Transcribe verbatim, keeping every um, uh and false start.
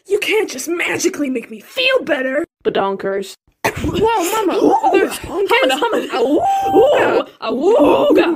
You can't just magically make me feel better. Badonkers. Whoa, Mama! There's Humana, humana. Awooga, awooga.